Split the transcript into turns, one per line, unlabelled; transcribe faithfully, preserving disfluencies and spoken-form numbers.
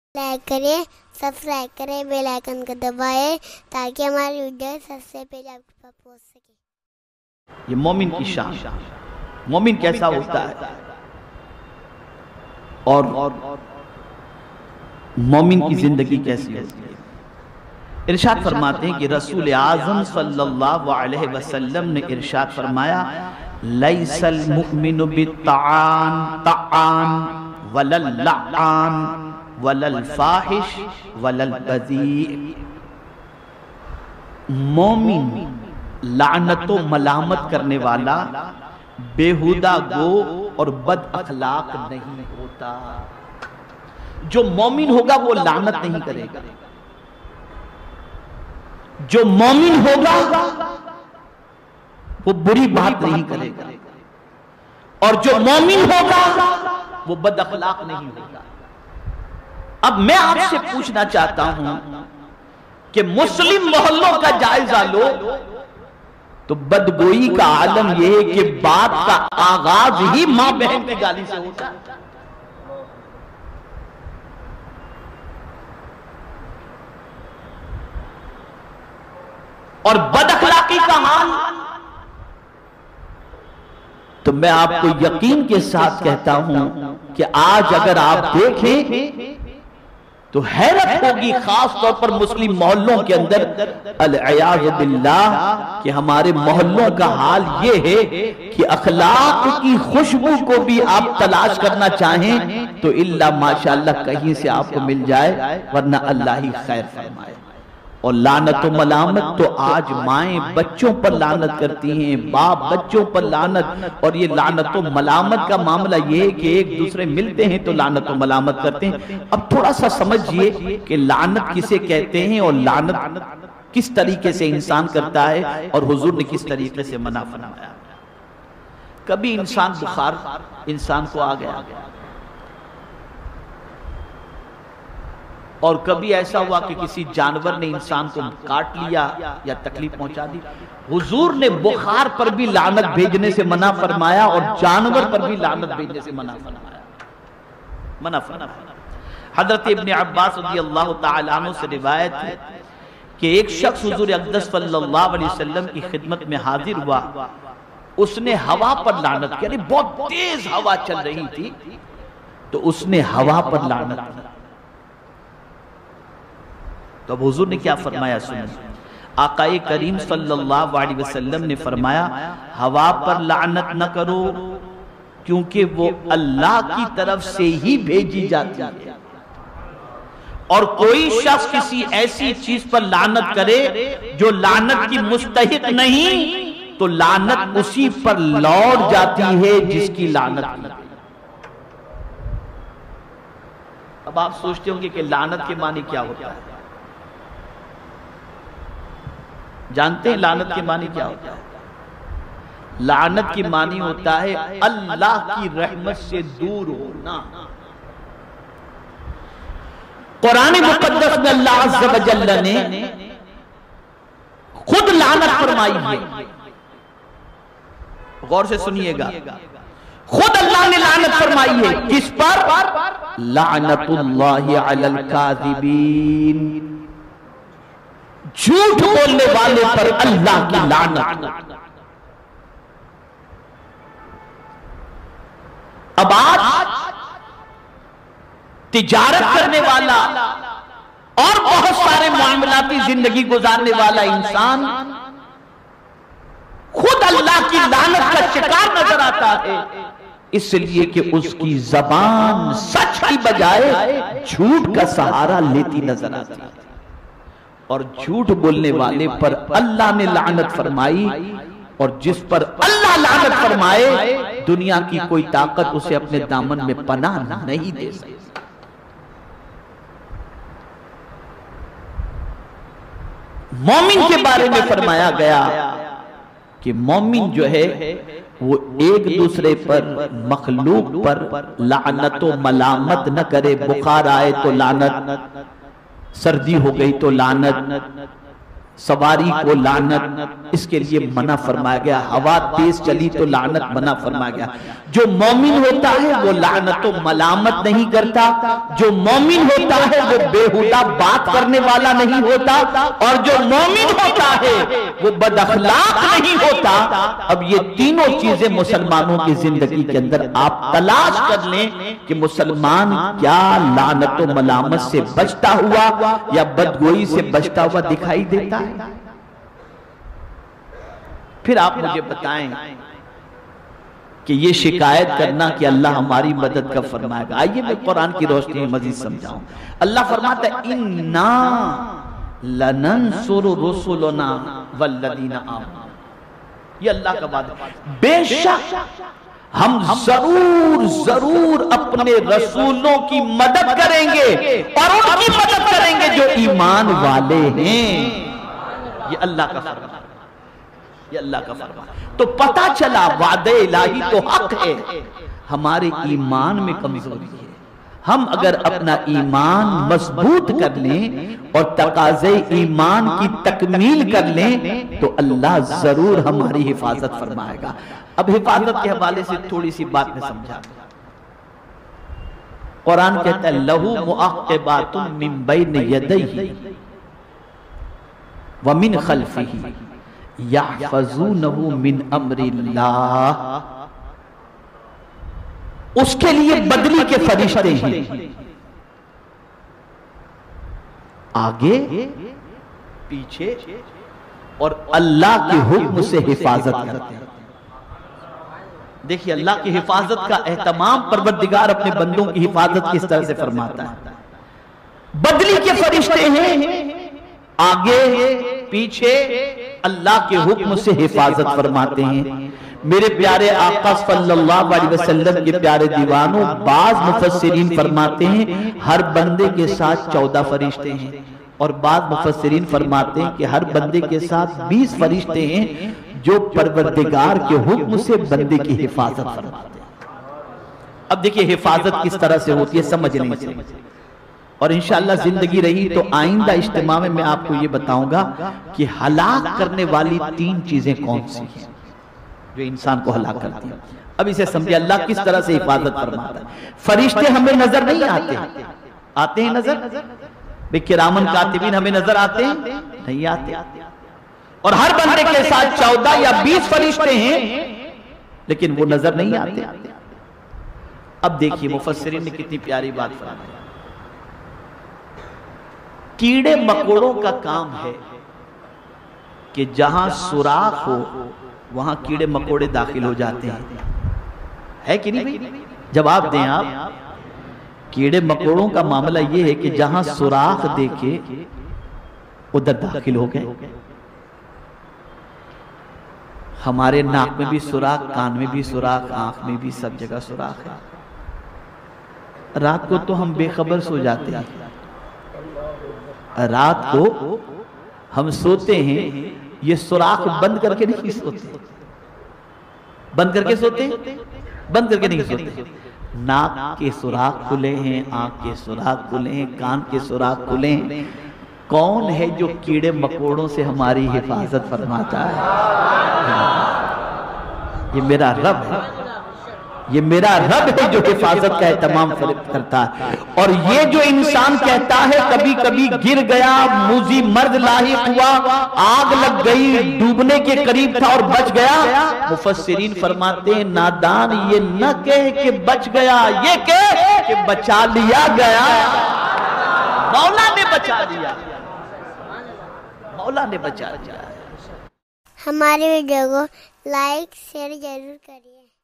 Like کریں، subscribe کریں، bell icon کو دبائیں تاکہ ہماری ویڈیو سب سے پہلے آپ کے پاس پہنچ سکے۔
یہ مومن کی شان، مومن کیسا ہوتا ہے اور مومن کی زندگی کیسی ہوتی ہے۔ ارشاد فرماتے ہیں کہ رسول اعظم صلی اللہ علیہ وسلم نے ارشاد فرمایا لیس المؤمن بالطعان طعان ولا اللعان ولا الفاحش ولا البذیء۔ مومن لعنت و ملامت کرنے والا، بیہودہ گو اور بد اخلاق نہیں ہوتا۔ جو مومن ہوگا وہ لعنت نہیں کرے گا، جو مومن ہوگا وہ بری بات نہیں کرے گا، اور جو مومن ہوگا وہ بد اخلاق نہیں ہوگا۔ اب میں آپ سے پوچھنا چاہتا ہوں کہ مسلم محلوں کا جائزہ لو تو بدگوئی کا عالم یہ ہے کہ بات کا آغاز ہی ماں بہن کی گالی سے ہوتا ہے۔ اور بد اخلاقی کا حال تو میں آپ کو یقین کے ساتھ کہتا ہوں کہ آج اگر آپ دیکھیں تو حیرت ہوگی، خاص طور پر مسلم محلوں کے اندر العیاذ باللہ کہ ہمارے محلوں کا حال یہ ہے کہ اخلاق کی خوشبو کو بھی آپ تلاش کرنا چاہیں تو الا ماشاءاللہ کہیں سے آپ کو مل جائے، ورنہ اللہ ہی خیر فرمائے۔ اور لعنت و ملامت تو آج مائیں بچوں پر لعنت کرتی ہیں، باپ بچوں پر لعنت، اور یہ لعنت و ملامت کا معاملہ یہ ہے کہ ایک دوسرے ملتے ہیں تو لعنت و ملامت کرتے ہیں۔ اب تھوڑا سا سمجھئے کہ لعنت کسے کہتے ہیں اور لعنت کس طریقے سے انسان کرتا ہے اور حضور نے کس طریقے سے منع فرمایا۔ کبھی انسان بخار انسان کو آ گیا اور کبھی ایسا ہوا کہ کسی جانور نے انسان کو کاٹ لیا یا تکلیف پہنچا دی، حضور نے بخار پر بھی لعنت بھیجنے سے منع فرمایا اور جانور پر بھی لعنت بھیجنے سے منع فرمایا منع فرمایا۔ حضرت ابن عباس رضی اللہ تعالیٰ عنہ سے روایت ہے کہ ایک شخص حضور اقدس صلی اللہ علیہ وسلم کی خدمت میں حاضر ہوا، اس نے ہوا پر لعنت کیا، بہت تیز ہوا چل رہی تھی تو اس نے ہوا پر لعنت کی۔ تو اب حضور نے کیا فرمایا سنیں، آقا کریم صلی اللہ علیہ وسلم نے فرمایا ہوا پر لعنت نہ کرو کیونکہ وہ اللہ کی طرف سے ہی بھیجی جاتی ہے، اور کوئی شخص کسی ایسی چیز پر لعنت کرے جو لعنت کی مستحق نہیں تو لعنت اسی پر لوٹ جاتی ہے جس کی لعنت کی۔ اب آپ سوچتے ہوں گے کہ لعنت کے معنی کیا ہوتا ہے؟ جانتے ہیں لعنت کے معنی کیا ہوتا ہے؟ لعنت کی معنی ہوتا ہے اللہ کی رحمت سے دور ہونا۔ قرآن مقدس میں اللہ عز و جل نے خود لعنت فرمائی ہے، غور سے سنیے گا، خود اللہ نے لعنت فرمائی ہے، کس پر؟ لعنت اللہ علی الکاذبین، جھوٹ بولنے والے پر اللہ کی لعنت۔ اب آج تجارت کرنے والا اور بہت سارے معاملاتی زندگی گزارنے والا انسان خود اللہ کی لعنت کا شکار نظر آتا ہے، اس لیے کہ اس کی زبان سچ کی بجائے جھوٹ کا سہارا لیتی نظر آتی ہے، اور جھوٹ بولنے والے پر اللہ نے لعنت فرمائی، اور جس پر اللہ لعنت فرمائے دنیا کی کوئی طاقت اسے اپنے دامن میں پناہ نہیں دے سکتی۔ مومن کے بارے میں فرمایا گیا کہ مومن جو ہے وہ ایک دوسرے پر، مخلوق پر لعنت و ملامت نہ کرے۔ بخار آئے تو لعنت، سردی ہو گئی تو لعنت، سواری کو لعنت، اس کے لیے منع فرمایا گیا. ہوا تیز چلی تو لعنت منع فرمایا گیا. جو مومن ہوتا ہے وہ لعنت و ملامت نہیں کرتا، جو مومن ہوتا ہے وہ بےہودہ بات کرنے والا نہیں ہوتا، اور جو مومن ہوتا ہے وہ بد اخلاق نہیں ہوتا. اب یہ تینوں چیزیں مسلمانوں کی زندگی کے اندر آپ تلاش کر لیں کہ مسلمان کیا لعنت و ملامت سے بچتا ہوا یا بدگوئی سے بچتا ہوا دکھائی دیتا ہے. پھر آپ مجھے بتائیں کہ یہ شکایت کرنا کہ اللہ ہماری مدد کا فرمائے گا. آئیے میں قرآن کی روشنی میں مزید سمجھاؤں. اللہ فرماتا ہے اِنَّا لَنَنْصُرُ رُسُلُنَا وَالَّذِينَ آمَنُوا. یہ اللہ کا وعدہ. بے شک ہم ضرور ضرور اپنے رسولوں کی مدد کریں گے اور ان کی مدد کریں گے جو ایمان والے ہیں. یہ اللہ کا فرمان، یہ اللہ کا فرمان. تو پتہ چلا وعدہ الہی تو حق ہے، ہمارے ایمان میں کمزوری ہے. ہم اگر اپنا ایمان مضبوط کر لیں اور تقاضے ایمان کی تکمیل کر لیں تو اللہ ضرور ہماری حفاظت فرمائے گا. اب حفاظت کے حوالے سے تھوڑی سی بات میں سمجھا. قرآن کہتا ہے لہو معقبات من بین یدیہ ومن خلفہ یحفظونہ من امر اللہ. اس کے لیے بدلی کے فرشتے ہیں، آگے پیچھے، اور اللہ کے حکم سے حفاظت کرتے ہیں. دیکھیے اللہ کی حفاظت کا اہتمام پروردگار اپنے بندوں کی حفاظت کس طرح سے فرماتا ہے. بدلی کے فرشتے ہیں، آگے پیچھے، اللہ کے حکم سے حفاظت فرماتے ہیں. میرے پیارے آقا صلی اللہ علیہ وسلم کے پیارے دیوانوں، بعض مفسرین فرماتے ہیں ہر بندے کے ساتھ چودہ فرشتے ہیں، اور بعض مفسرین فرماتے ہیں کہ ہر بندے کے ساتھ بیس فرشتے ہیں جو پروردگار کے حکم سے بندے کی حفاظت فرماتے ہیں. اب دیکھیے حفاظت کس طرح سے ہوتی ہے سمجھ نہیں سے، اور انشاءاللہ زندگی رہی تو آئندہ اجتماع میں میں آپ کو یہ بتاؤں گا کہ ہلاک کرنے والی تین چیزیں کون سی ہیں جو انسان کو ہلاک کرتی ہیں. اب اسے سمجھے اللہ کس طرح سے حفاظت فرماتا ہے. فرشتے ہمیں نظر نہیں آتے، آتے ہیں نظر؟ بے کرامن کاتبین ہمیں نظر آتے ہیں؟ نہیں آتے. اور ہر بندے کے ساتھ چودہ یا بیس فرشتے ہیں لیکن وہ نظر نہیں آتے. اب دیکھیے مفسرین نے کتنی پیاری بات فرمائی. کیڑے مکوڑوں کا کام ہے کہ جہاں سوراخ ہو وہاں کیڑے مکوڑے داخل ہو جاتے ہیں، ہے کہ نہیں؟ جواب دیں آپ. کیڑے مکوڑوں کا معاملہ یہ ہے کہ جہاں سوراخ دیکھے ادھر داخل ہو گئے. ہمارے ناک میں بھی سوراخ، کان میں بھی سوراخ، آنکھ میں بھی، سب جگہ سوراخ ہے. رات کو تو ہم بے خبر سو جاتے ہیں. رات کو ہم سوتے ہیں یہ سوراخ بند کر کے نہیں سوتے. بند کر کے سوتے ہیں؟ بند کر کے نہیں سوتے. ناک کے سوراخ کھلے ہیں، آنکھ کے سوراخ کھلے ہیں، کان کے سوراخ کھلے ہیں. کون ہے جو کیڑے مکوڑوں سے ہماری حفاظت فرماتا ہے؟ یہ میرا رب ہے، یہ میرا رب ہے جو حفاظت کا اہتمام کرتا ہے. اور یہ جو انسان کہتا ہے کبھی کبھی گر گیا، موذی مرد لاحق ہوا، آگ لگ گئی، ڈوبنے کے قریب تھا اور بچ گیا، مفسرین فرماتے ہیں نادان یہ نہ کہے کہ بچ گیا، یہ کہے کہ بچا لیا گیا. مولا نے بچا لیا، مولا نے بچا لیا.
ہمارے ویڈیو کو لائک شیئر ضرور کریے.